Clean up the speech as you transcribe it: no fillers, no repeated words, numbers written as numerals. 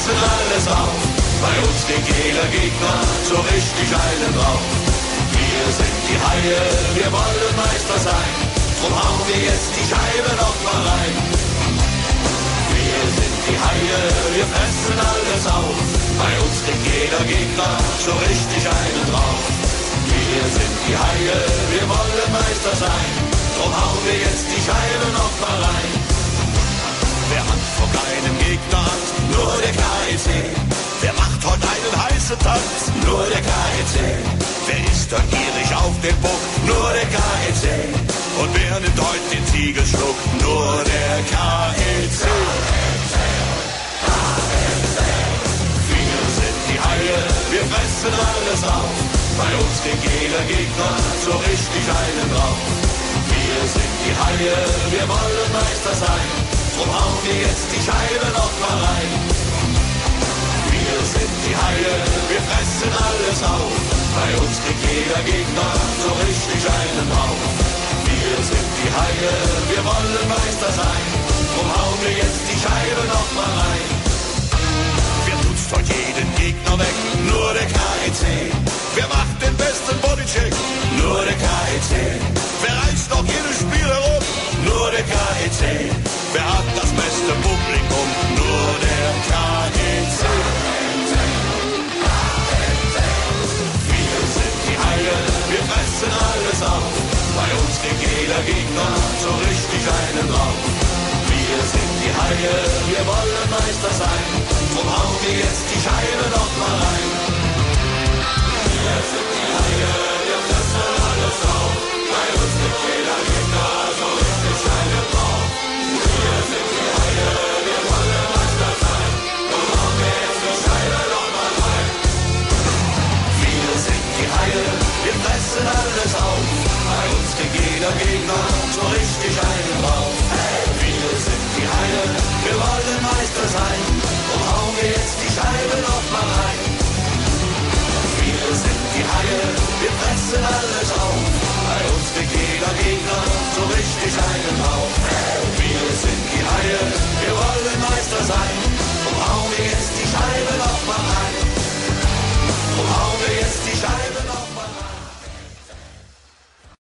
fressen alles auf. Bei uns kriegt jeder Gegner so richtig einen drauf. Wir sind die Haie, wir wollen Meister sein. Drum hauen wir jetzt die Scheibe noch mal rein. Wir sind die Haie, wir fressen alles auf. Bei uns kriegt jeder Gegner so richtig einen drauf. Wir sind die Haie, wir wollen Meister sein. Drum hauen wir jetzt die Scheibe noch mal rein. Wer hat vor keinem Gegner Angst? Nur der KIC. Wer macht heute einen heißen Tanz? Nur der KIC. Wer ist da gierig auf den Buck? Nur der KIC. Und wer nimmt heute den Ziegelschluck? Nur der KIC. Wir sind die Haie, wir fressen alles auf. Bei uns kriegt jeder Gegner so richtig einen drauf. Wir sind die Haie, wir wollen Meister sein. Drum hauen wir jetzt die Scheibe noch mal rein. Wir sind die Haie, wir fressen alles auf. Bei uns kriegt jeder Gegner so richtig einen drauf. Wir sind die Haie, wir wollen Meister sein. Drum hauen wir jetzt die Scheibe noch mal rein. Wer putzt heute jeden Gegner weg? Nur der KIC. Wer macht den besten Bodycheck? Nur der KIC. Wer reißt noch jedes Spiel herum? Nur der KIC. Wer hat das beste Publikum? Nur der KIC. Wir sind die Haie, wir fressen alles auf. Bei uns kriegt jeder Gegner so richtig einen drauf. Wir sind die Haie, wir wollen Meister sein. Drum hauen wir jetzt die Scheibe noch mal rein. Wir sind die Haie, wir fressen alles auf. Bei uns kriegt jeder Gegner so richtig einen drauf. Wir sind die Haie, wir wollen Meister sein. Drum hauen wir jetzt die Scheibe noch mal rein. Wir sind die Haie, wir fressen alles auf. Bei uns kriegt jeder Gegner so richtig einen drauf. Wir sind die Haie, wir wollen Meister sein. Drum hauen wir jetzt die Scheibe noch mal rein. Wir sind die Haie, wir fressen alles auf. Bei uns kriegt jeder Gegner so richtig einen drauf.